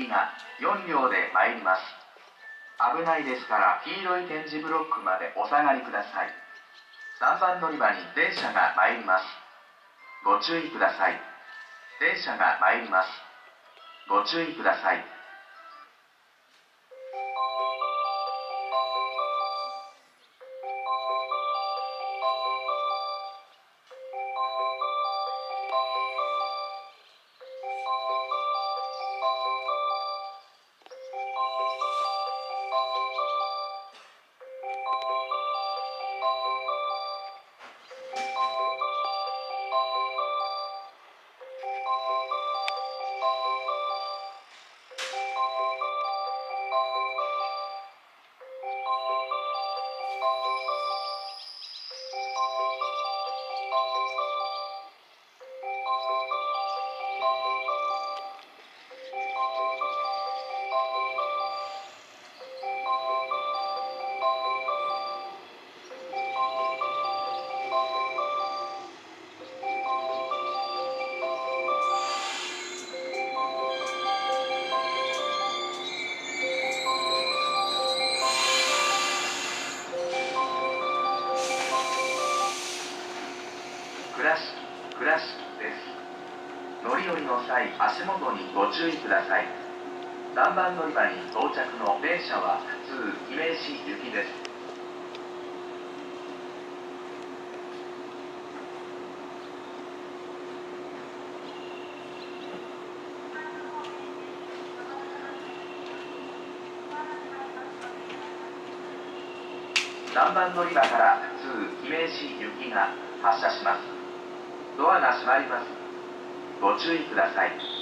雪が4両で参ります。危ないですから黄色い点字ブロックまでお下がりください。3番乗り場に電車が参ります。ご注意ください。電車が参ります。ご注意ください。クラッシュです。乗り降りの際、足元にご注意ください。3番乗り場に到着の電車は普通姫路行きです。3番乗り場から普通姫路行きが発車します。ドアが閉まります。ご注意ください。